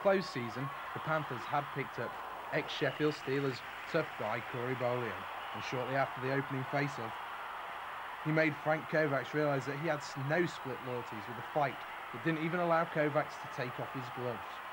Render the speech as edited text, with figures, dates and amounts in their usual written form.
close season, the Panthers had picked up ex-Sheffield Steelers tough guy Beaulieu, and shortly after the opening face-off, he made Frank Kovacs realise that he had no split loyalties with the fight, but didn't even allow Kovacs to take off his gloves.